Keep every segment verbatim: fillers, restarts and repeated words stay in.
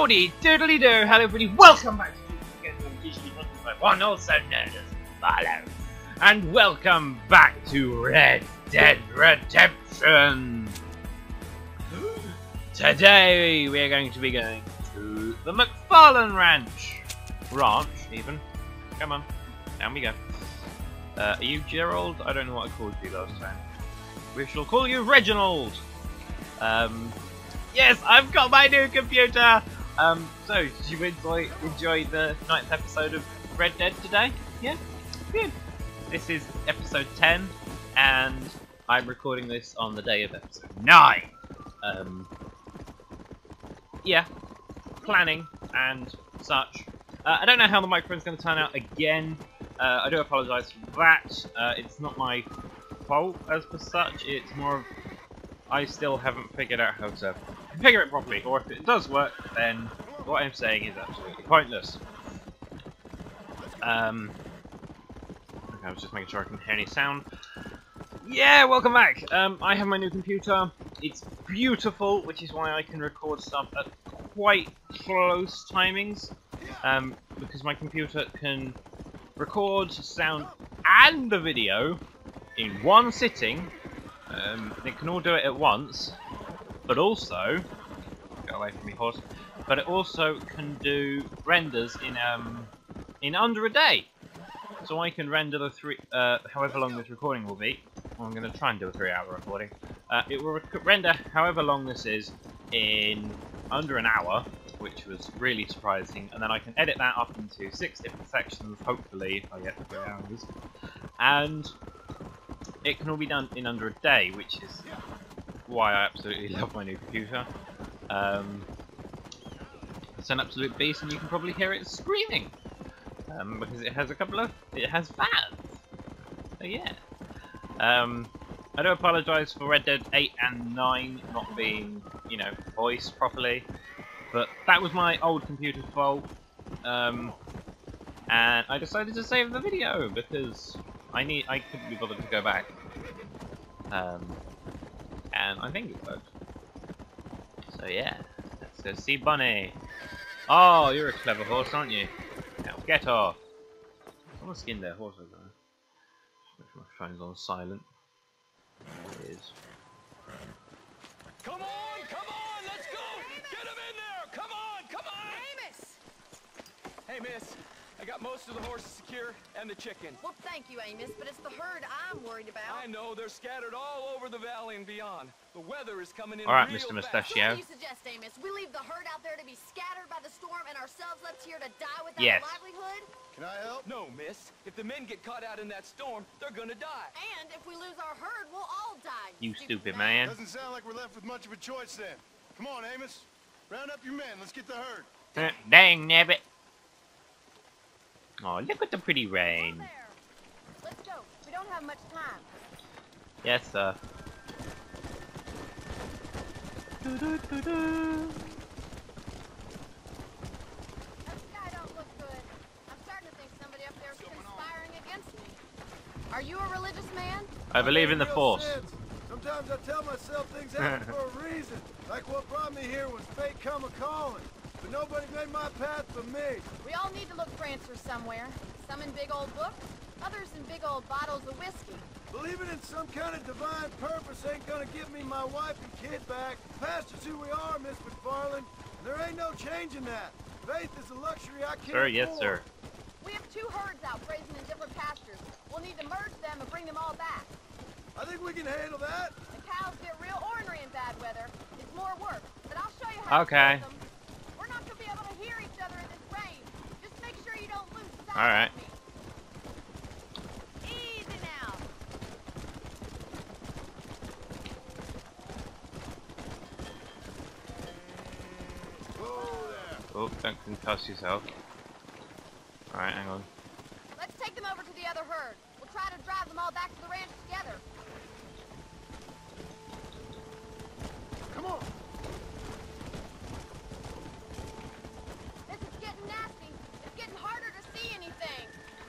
Howdy, doodly do, hello everybody, welcome back to Gingerninja, one also known as Marlow, and welcome back to Red Dead Redemption. Today we are going to be going to the McFarlane Ranch, ranch even. Come on, down we go. Uh, are you Gerald? I don't know what I called you last time. We shall call you Reginald. Um. Yes, I've got my new computer! Um, so, did you enjoy, enjoy the ninth episode of Red Dead today? Yeah? Good. This is episode ten, and I'm recording this on the day of episode nine. Um, yeah, planning and such. Uh, I don't know how the microphone's going to turn out again. Uh, I do apologise for that. Uh, it's not my fault as per such, it's more of I still haven't figured out how to configure it properly, or if it does work, then what I'm saying is absolutely pointless. Um, okay, I was just making sure I can hear any sound. Yeah, welcome back! Um, I have my new computer. It's beautiful, which is why I can record stuff at quite close timings. Um, because my computer can record sound and the video in one sitting. Um, it can all do it at once, but also, go away from me, horse. But it also can do renders in um in under a day. So I can render the three, uh, however long this recording will be. Well, I'm going to try and do a three-hour recording. Uh, it will rec render however long this is in under an hour, which was really surprising. And then I can edit that up into six different sections, hopefully, if I get the three hours. And it can all be done in under a day, which is why I absolutely love my new computer. Um, it's an absolute beast, and you can probably hear it screaming um, because it has a couple of it has fans. So yeah. Um, I do apologise for Red Dead eight and nine not being, you know, voiced properly, but that was my old computer's fault. Um, and I decided to save the video because I need. I couldn't be bothered to go back, um, and I think it worked. So yeah, let's go see Bunny. Oh, you're a clever horse, aren't you? Now get off. Someone skinned their horse over there. Make sure my phone's on silent. There it is. Come on, come on, let's go! Amos! Get him in there! Come on, come on! Amos! Hey, miss. I got most of the horses secure and the chicken. Well, thank you, Amos, but it's the herd I'm worried about. I know, they're scattered all over the valley and beyond. The weather is coming in. All right, real Mister fast. Mustachio. So what do you suggest, Amos? We leave the herd out there to be scattered by the storm and ourselves left here to die without Yes. a livelihood? Can I help? No, miss. If the men get caught out in that storm, they're gonna die. And if we lose our herd, we'll all die. You stupid man. Doesn't sound like we're left with much of a choice then. Come on, Amos. Round up your men. Let's get the herd. Uh, dang nabbit. Oh, look at the pretty Hold rain. there. Let's go. We don't have much time. Yes, sir. Do, do, do, do. That sky don't look good. I'm starting to think somebody up there's conspiring against me. Are you a religious man? I believe in the Real Force. sense. Sometimes I tell myself things happen for a reason. Like what brought me here was fate come a-calling. But nobody made my path for me. We all need to look for answers somewhere. Some in big old books, others in big old bottles of whiskey. Believing in some kind of divine purpose ain't gonna give me my wife and kid back. Past is who we are, Miss McFarlane. There ain't no changing that. Faith is a luxury I can't Sir, yes, afford. sir. We have two herds out grazing in different pastures. We'll need to merge them and bring them all back. I think we can handle that. The cows get real ornery in bad weather. It's more work, but I'll show you how Okay. to do them. We're not going to be able to hear each other in this rain. Just make sure you don't lose sight All right. of me. Easy now. Whoa there. Oh, don't concuss yourself. Alright, hang on. Let's take them over to the other herd. We'll try to drive them all back to the ranch together. Come on. This is getting nasty. It's getting harder to see anything.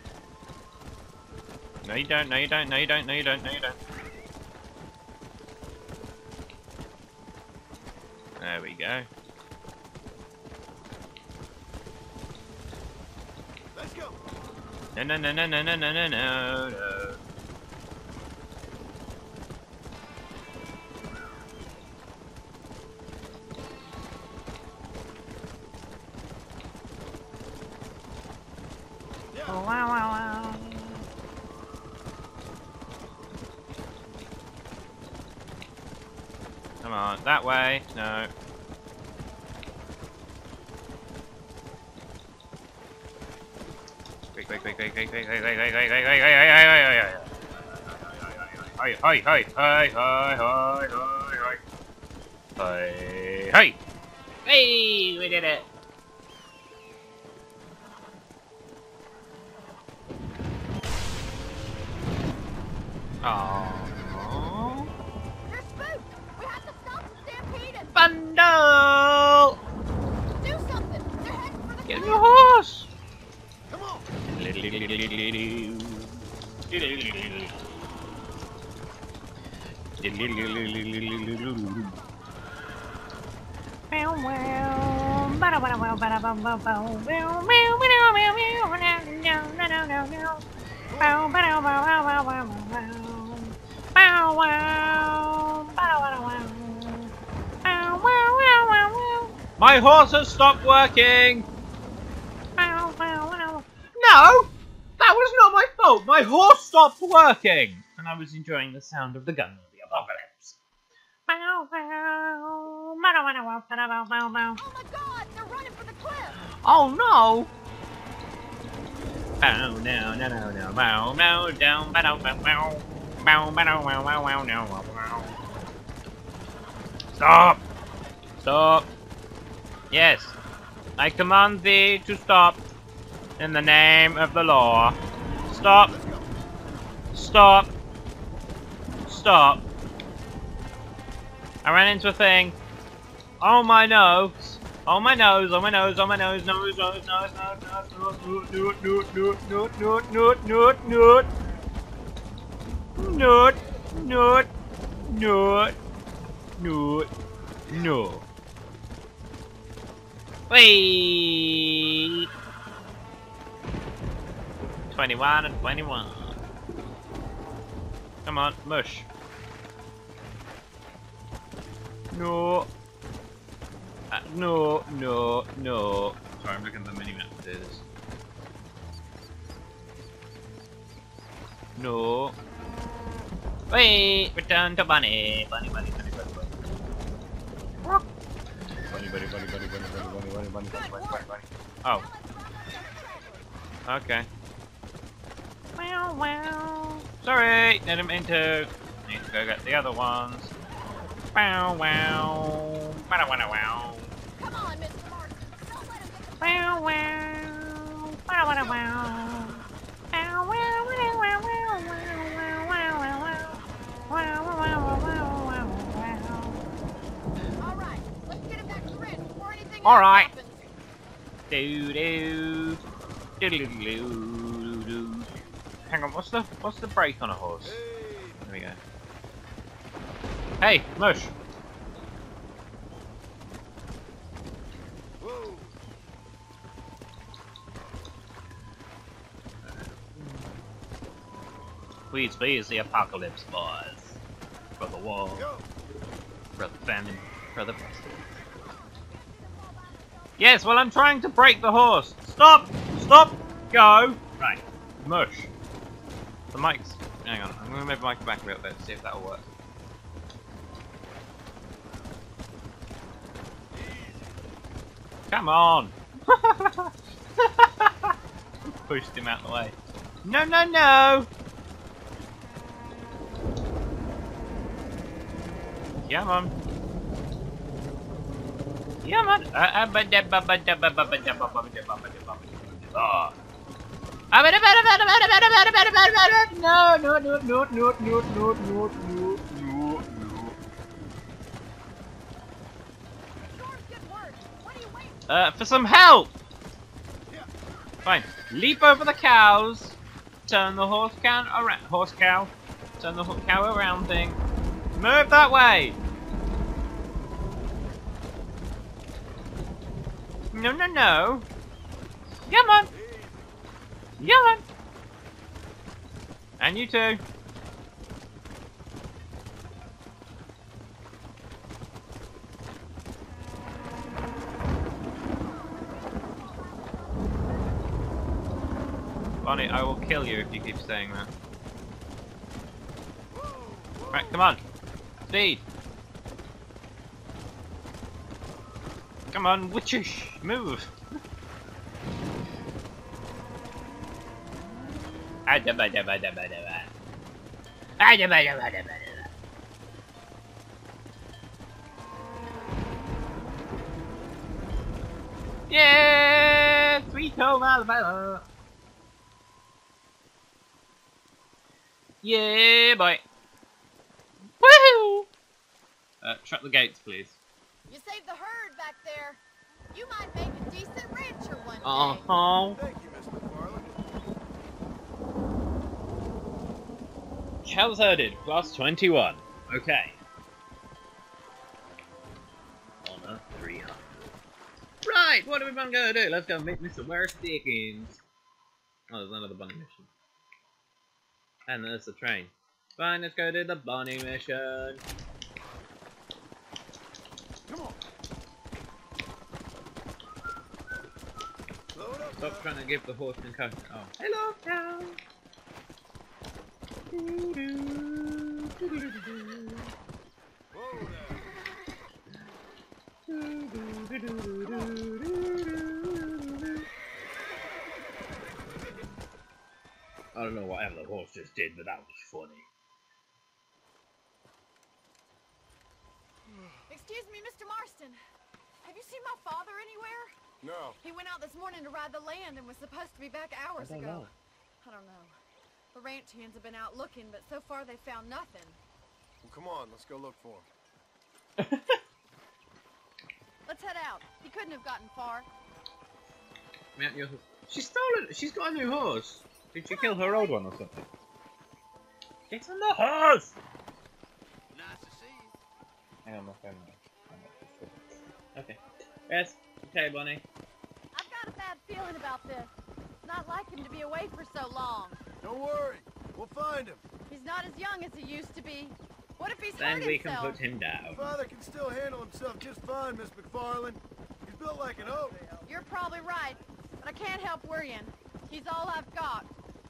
No, you don't, no, you don't, no, you don't, no, you don't, no, you don't. There we go. Let's go. No, no, no, no, no, no, no, no, no. Oh, wow, wow, wow. Come on, that way. No. Quick, quick, quick, quick, quick, quick, quick, quick, quick, quick, quick, quick, quick, quick, Hi, hi, hi, hi, hi, hi, hi, hi, hi. Hey, we did it. Oh. They're spooked! We have to stop the stampede! Bundle! Do something! They're heading for the Get on cliff. your horse! Come on. My horse has stopped working! No! That was not my fault! My horse stopped working! And I was enjoying the sound of the gun of the apocalypse. Oh my god! They're running for the cliff! Oh no! Bow no no no no bow no down bow bow bow bow bow bow bow bow no bow. Stop! Stop! Yes, I command thee to stop in the name of the law. Stop! Stop! Stop! I ran into a thing. Oh my nose! Oh my nose! Oh my nose! Oh my nose! Nose! Nose! Nose! Nose! Nose! Nose! Nose! Nose! Nose! Nose! Nose! Nose! Nose! Nose! Nose! Nose! Nose! No. Wait. Twenty-one and twenty-one. Come on, mush. No. Uh, no, no, no. Sorry, I'm looking at the mini-map to do this. No. Wait, return to bunny. Bunny, bunny, bunny, bunny, bunny. Bunny, bunny, bunny, bunny, bunny, bunny, bunny, bunny, bunny, bunny, bunny, bunny. Oh. Okay. Wow, wow. Sorry, didn't mean to. Need to go get the other ones. Wow, wow. Wow, wow, wow. Come on, Mister Martin. Don't let him get the Wow, wow. Wow, wow, wow. Wow, wow, wow, wow, wow, wow, wow, wow, wow. Wow, wow, wow, wow, wow, wow. All right, let's get him back to the ranch before anything All else right. happens. Do do do do do do. Hang on, what's the what's the brake on a horse? There we go. Hey, mush. Whoa. Please, please, the apocalypse, boys. For the war, Go. for the famine, for the pestilence. Yes, well, I'm trying to break the horse. Stop! Stop! Go! Right. Mush. The mic's... Hang on, I'm going to move my mic back a little bit to see if that'll work. Come on! Pushed him out the way. No, no, no! Come on. Come on. No, no, no, no, no, no, no, no, no, no, no. Storm's getting worse. What are you waiting for? Uh, for some help! Fine. Leap over the cows. Turn the horse cow around. Horse cow. Turn the ho cow around thing. Move that way! No, no, no. Come on. Yeah, man. And you too. Bonnie, I will kill you if you keep saying that. Right, come on. Speed. Come on, witchish. Move. Yeah, sweet home Alabama. Yeah, boy. Woohoo! Uh, shut the gates, please. You saved the herd back there. You might make a decent rancher one day. Uh-huh. Thank you, Mister McFarland. Cows herded, plus twenty-one. Okay. Honor three hundred. Right, what are we going to do? Let's go meet Mister Where's Dickens. Oh, there's another bunny mission. And there's the train. Fine, let's go do the bunny mission. Come on. Load up. Stop trying to give the horseman coat. Oh, hello, cow. Whoa there. I don't know whatever the horse just did, but that was funny. Excuse me, Mister Marston. Have you seen my father anywhere? No. He went out this morning to ride the land and was supposed to be back hours I don't ago. know. I don't know. The ranch hands have been out looking, but so far they found nothing. Well, come on, let's go look for him. Let's head out. He couldn't have gotten far. Mount your horse. She's stolen. She's got a new horse. Did she kill her old one or something? Get on the horse! Nice to see you. Hang on, my phone. Okay. Yes. Okay, Bonnie. I've got a bad feeling about this. It's not like him to be away for so long. Don't worry, we'll find him. He's not as young as he used to be. What if he's Then hurt we can himself? put him down. Father can still handle himself just fine, Miss McFarland. He's built like an oak. You're probably right, but I can't help worrying. He's all I've got.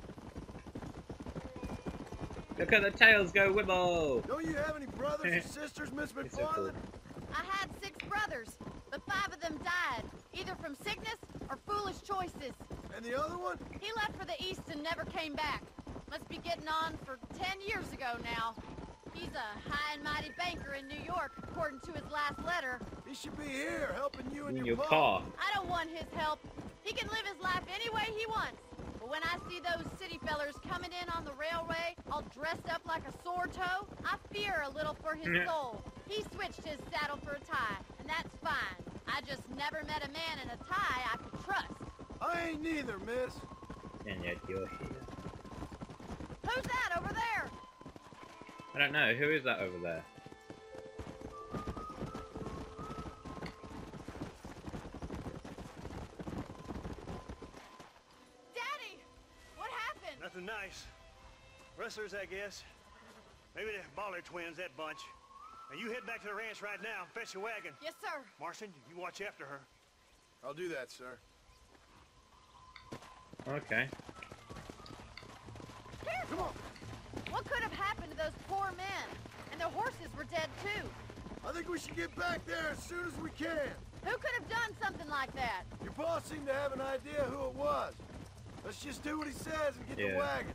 Look at the tails go wibble! Don't you have any brothers or sisters, Miss It's so cool. McFarland? I had six brothers, but five of them died, either from sickness or foolish choices. And the other one? He left for the east and never came back. Must be getting on for ten years ago now. He's a high and mighty banker in New York, according to his last letter. He should be here, helping you and In your, your pa. paw. I don't want his help. He can live his life any way he wants. But when I see those city fellers coming in on the railway, all dressed up like a sore toe, I fear a little for his soul. He switched his saddle for a tie, and that's fine. I just never met a man in a tie I could trust. I ain't neither, miss. And yet you're here. Who's that over there? I don't know. Who is that over there? Daddy! What happened? Nothing nice. Rustlers, I guess. Maybe the Baller twins, that bunch. Now you head back to the ranch right now and fetch a wagon. Yes, sir. Marston, you watch after her. I'll do that, sir. Okay. Careful! What could have happened to those poor men? And their horses were dead, too. I think we should get back there as soon as we can. Who could have done something like that? Your boss seemed to have an idea who it was. Let's just do what he says and get Yeah. the wagon.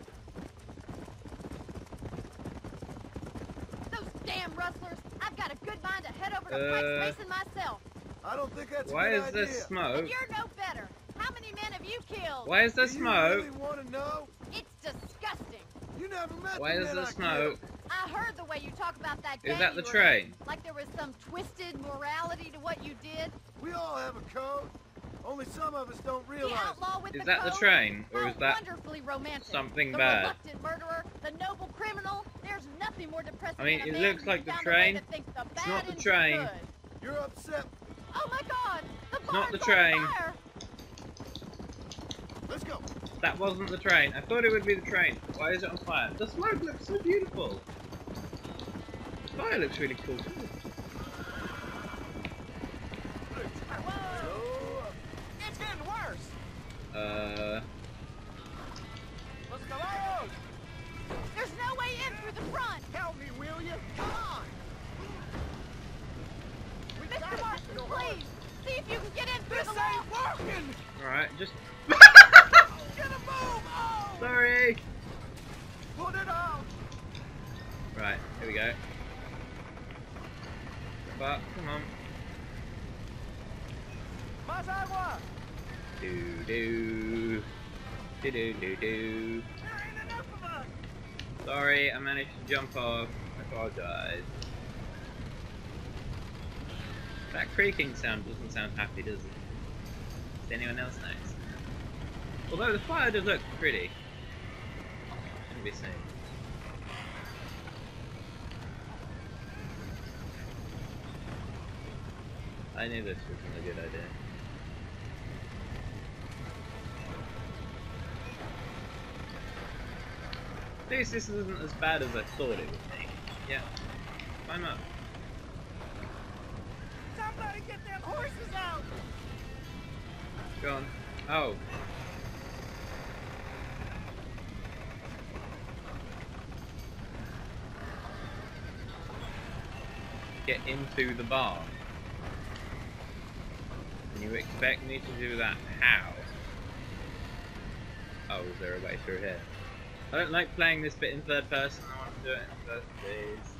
Those damn rustlers! I've got a good mind to head over to Uh, Pike's Mason myself. I don't think that's Why a is good there idea. smoke? And you're no better. How many men have you killed? Why is there Do you smoke? really want to know? It's disgusting. You never met Why the is men there I smoke? killed. I heard the way you talk about that Is gang that the you were train? in, like there was some twisted morality to what you did. We all have a code. Only some of us don't The realize it. outlaw with Is the that the code? train, or How is that wonderfully romantic. something the bad? reluctant murderer, the noble criminal. There's nothing more depressing I mean, than a it man looks who like the found train. A way to think the It's bad not the into train. good. You're upset. Oh my God! The not the barn's on train. fire. Let's go. That wasn't the train. I thought it would be the train. Why is it on fire? The smoke looks so beautiful. The fire looks really cool too. Whoa! It's getting worse. Uh. Los caballos! There's no way in through the front. Help me, will you? Come on! Mister Marston, please! See if you can get in through This the wall! ain't working! Alright, just. Get a move! Oh! Sorry! Put it on! Right, here we go. But, come on. Más agua! Do do. Do do do do. There ain't enough of us! Sorry, I managed to jump off. I apologize. That creaking sound doesn't sound happy, does it? Does anyone else notice? Although the fire does look pretty. Shouldn't be saying. I knew this wasn't a good idea. At least this isn't as bad as I thought it would be. Yeah. Climb up. Somebody get them horses out! Go on. Oh. Get into the barn. And you expect me to do that? How? Oh, is there a way through here? I don't like playing this bit in third person. I want to do it in first, please.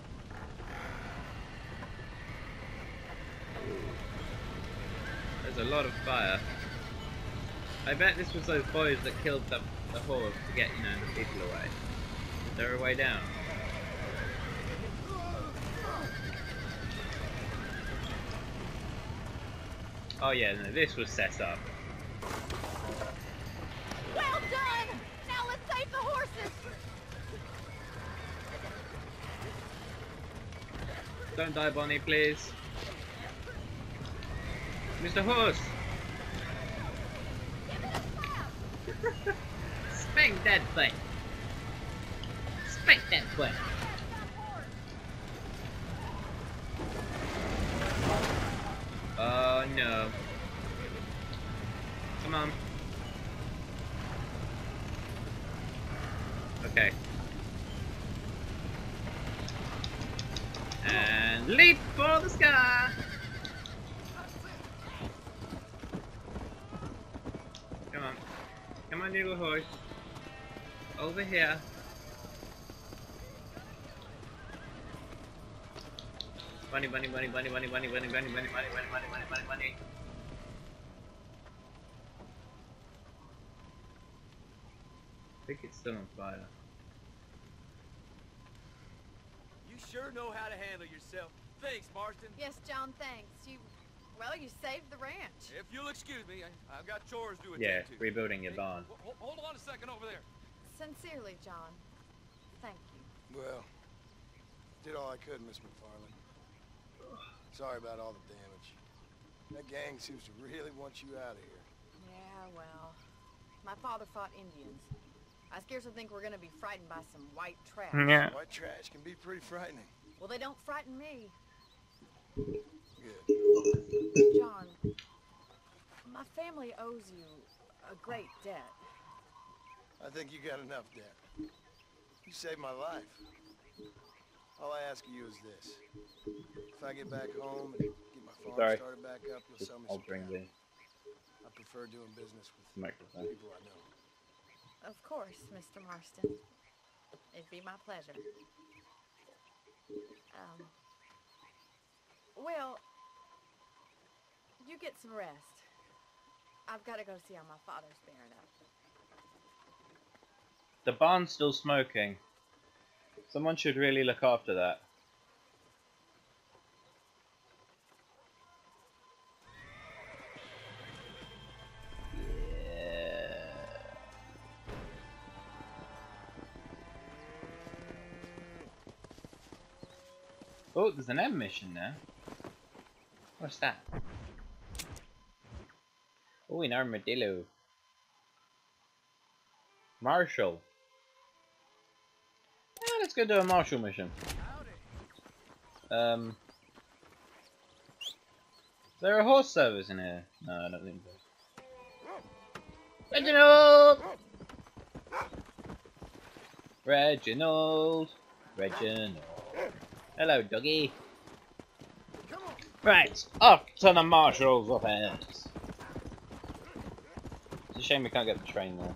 There's a lot of fire. I bet this was those boys that killed the, the horse to get, you know, the people away. Is there a way down? Oh yeah, no, this was set up. Well done! Now let's save the horses! Don't die, Bonnie, please. Mister Horse! Give it a slap! Spank that thing! Spank that thing! Oh no. Come on. Okay. And leap for the sky! Come on. Come on, little horse. Over here. Bunny, bunny, bunny, bunny, bunny, bunny, bunny, bunny, bunny, bunny, bunny, bunny, bunny, bunny, bunny. I think it's still on fire. You sure know how to handle yourself. Thanks, Marston. Yes, John, thanks. You, well, you saved the ranch. If you'll excuse me, I, I've got chores to attend Yeah, to. rebuilding your Hey, barn. ho- Hold on a second over there. Sincerely, John. Thank you. Well, did all I could, Miss McFarland. Sorry about all the damage. That gang seems to really want you out of here. Yeah, well, my father fought Indians. I scarcely think we're gonna be frightened by some white trash. Yeah. White trash can be pretty frightening. Well, they don't frighten me. Good. John, my family owes you a great debt. I think you got enough debt. You saved my life. All I ask of you is this. If I get back home and get my farm Sorry. started back up, you'll Just sell me I'll some bring cattle. the I prefer doing business with microphone. people I know. Of course, Mister Marston. It'd be my pleasure. Um, well, you get some rest. I've got to go see how my father's bearing up. The barn's still smoking. Someone should really look after that. Yeah. Oh, there's an M mission now. What's that? Oh, an armadillo. Marshall. Yeah, let's go do a Marshall mission. Um, is there a horse service in here? No, I don't think so. Reginald! Reginald! Reginald. Hello, doggy. Right, off to the Marshall's office. It's a shame we can't get the train there.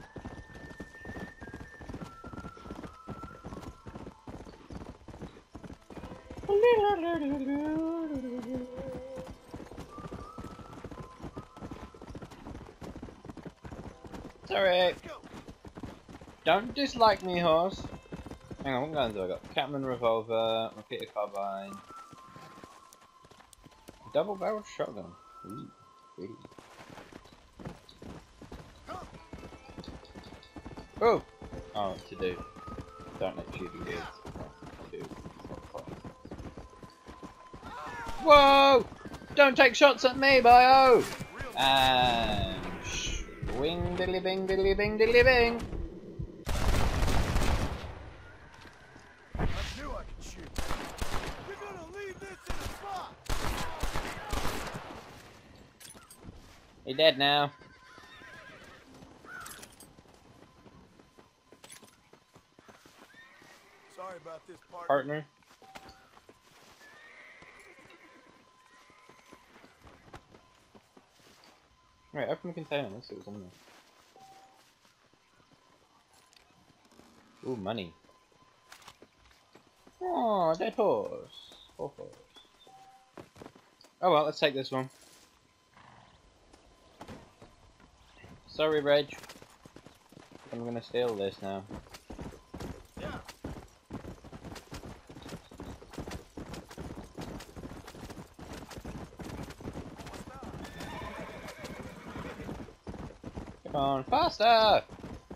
Sorry. Don't dislike me, horse. Hang on, what guns have I got? Catman revolver, repeater carbine, double barrel shotgun. Ooh, pretty. Oh! Oh, to do. Don't let shooting kids. Do. Whoa! Don't take shots at me, bio! And swing diddly bing diddly bing diddly bing. I knew I could shoot. You're gonna leave this in a spot. He dead now. Sorry about this, partner. Partner. Right, open the container. Let's see what's in there. Ooh, money. Oh, dead horse. Poor horse. Oh well, let's take this one. Sorry, Reg. I'm gonna steal this now. Yeah. Come on, faster!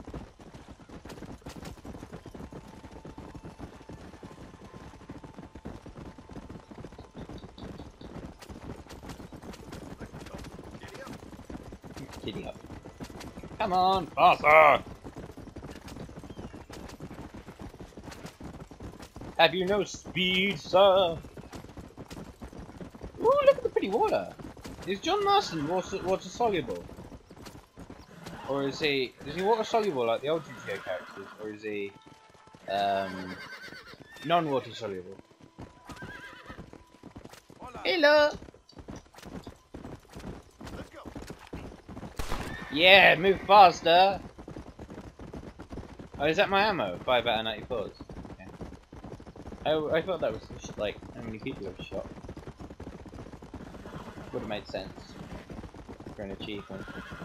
Giddy up. Come on, faster! Have you no speed, sir? Ooh, look at the pretty water. Is John Marston water, water soluble? Or is he is he water soluble like the old G T A characters, or is he um, non-water soluble? Hello. Let's go. Yeah, move faster. Oh, is that my ammo? Five out of ninety-fours. Okay. I I thought that was just like how many people I've shot. Would have made sense for an achievement.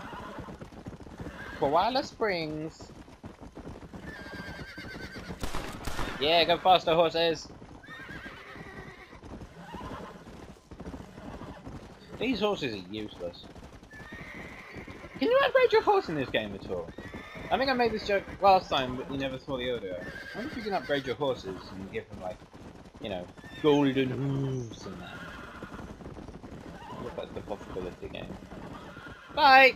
Koala Springs. Yeah, go faster, horses. These horses are useless. Can you upgrade your horse in this game at all? I think I made this joke last time, but you never saw the audio. I wonder if you can upgrade your horses and give them, like, you know, golden hooves and that. I wonder if that's the possibility game. Bye!